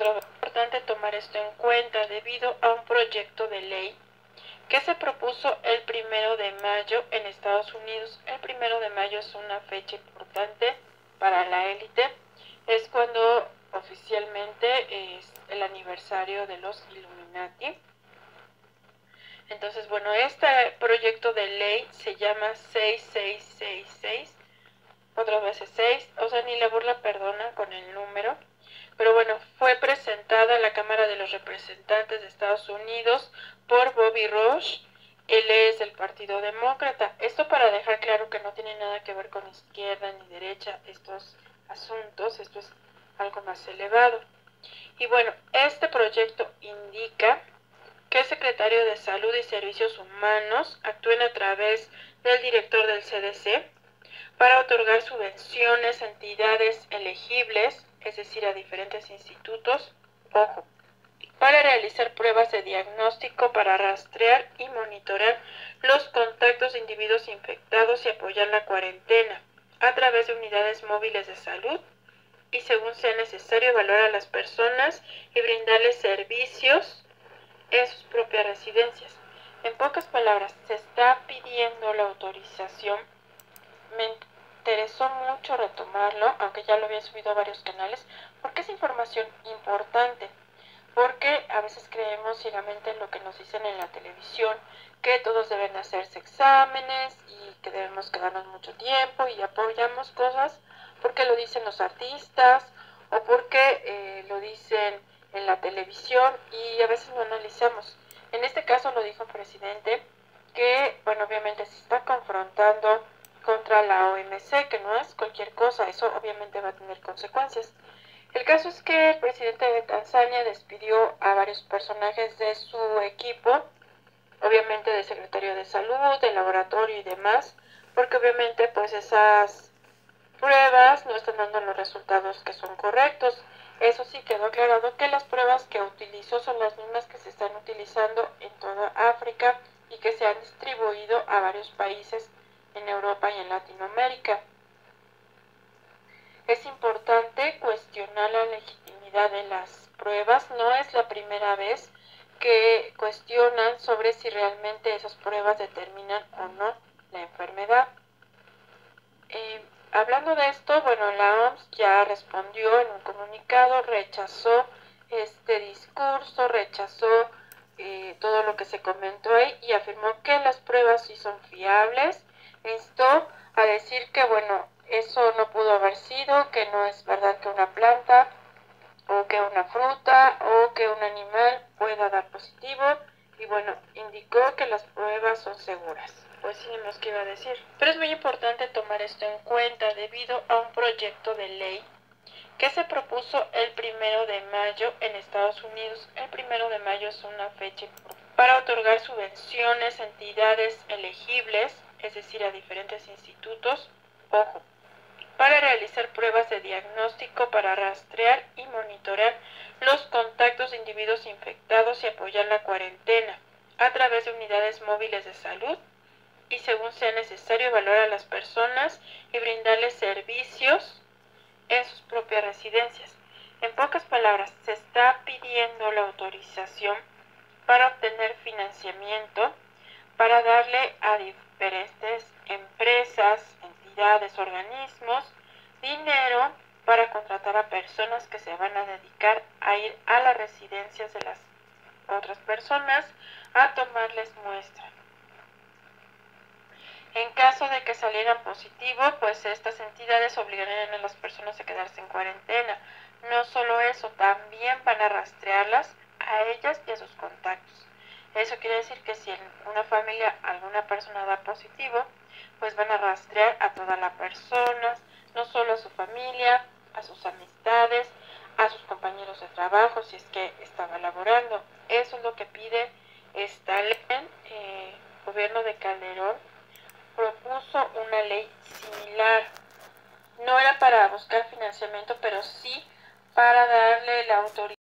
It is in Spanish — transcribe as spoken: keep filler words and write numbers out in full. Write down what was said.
Otra vez, es importante tomar esto en cuenta debido a un proyecto de ley que se propuso el primero de mayo en Estados Unidos. El primero de mayo es una fecha importante para la élite, es cuando oficialmente es el aniversario de los Illuminati. Entonces, bueno, este proyecto de ley se llama seis seis seis seis, otras veces seis, o sea, ni la burla perdona con el número. Pero bueno, fue presentada a la Cámara de los Representantes de Estados Unidos por Bobby Rush. Él es del Partido Demócrata. Esto para dejar claro que no tiene nada que ver con izquierda ni derecha estos asuntos. Esto es algo más elevado. Y bueno, este proyecto indica que el secretario de Salud y Servicios Humanos actúen a través del director del C D C para otorgar subvenciones a entidades elegibles, es decir, a diferentes institutos, ojo, para realizar pruebas de diagnóstico, para rastrear y monitorear los contactos de individuos infectados y apoyar la cuarentena a través de unidades móviles de salud y, según sea necesario, evaluar a las personas y brindarles servicios en sus propias residencias. En pocas palabras, se está pidiendo la autorización. Me interesó mucho retomarlo, aunque ya lo había subido a varios canales, porque es información importante, porque a veces creemos ciegamente en lo que nos dicen en la televisión, que todos deben hacerse exámenes y que debemos quedarnos mucho tiempo, y apoyamos cosas porque lo dicen los artistas o porque eh, lo dicen en la televisión, y a veces no analizamos. En este caso lo dijo el presidente, que bueno, obviamente se está confrontando contra la O M C, que no es cualquier cosa, eso obviamente va a tener consecuencias. El caso es que el presidente de Tanzania despidió a varios personajes de su equipo, obviamente del secretario de salud, del laboratorio y demás, porque obviamente pues esas pruebas no están dando los resultados que son correctos. Eso sí, quedó aclarado que las pruebas que utilizó son las mismas que se están utilizando en toda África y que se han distribuido a varios países en Europa y en Latinoamérica. Es importante cuestionar la legitimidad de las pruebas. No es la primera vez que cuestionan sobre si realmente esas pruebas determinan o no la enfermedad. Eh, hablando de esto, bueno, la O M S ya respondió en un comunicado, rechazó este discurso, rechazó eh, todo lo que se comentó ahí y afirmó que las pruebas sí son fiables. Instó a decir que, bueno, eso no pudo haber sido, que no es verdad que una planta o que una fruta o que un animal pueda dar positivo, y bueno, indicó que las pruebas son seguras. Pues sí, no es que iba a decir. Pero es muy importante tomar esto en cuenta debido a un proyecto de ley que se propuso el primero de mayo en Estados Unidos. El primero de mayo es una fecha para otorgar subvenciones a entidades elegibles, es decir, a diferentes institutos, ojo, para realizar pruebas de diagnóstico, para rastrear y monitorear los contactos de individuos infectados y apoyar la cuarentena a través de unidades móviles de salud y, según sea necesario, evaluar a las personas y brindarles servicios en sus propias residencias. En pocas palabras, se está pidiendo la autorización para obtener financiamiento, para darle a diferentes empresas, entidades, organismos, dinero para contratar a personas que se van a dedicar a ir a las residencias de las otras personas a tomarles muestra. En caso de que salieran positivo, pues estas entidades obligarían a las personas a quedarse en cuarentena. No solo eso, también van a rastrearlas a ellas y a sus contactos. Eso quiere decir que si en una familia alguna persona da positivo, pues van a rastrear a toda la persona, no solo a su familia, a sus amistades, a sus compañeros de trabajo, si es que estaba laborando. Eso es lo que pide esta ley. Eh, gobierno de Calderón propuso una ley similar. No era para buscar financiamiento, pero sí para darle la autoridad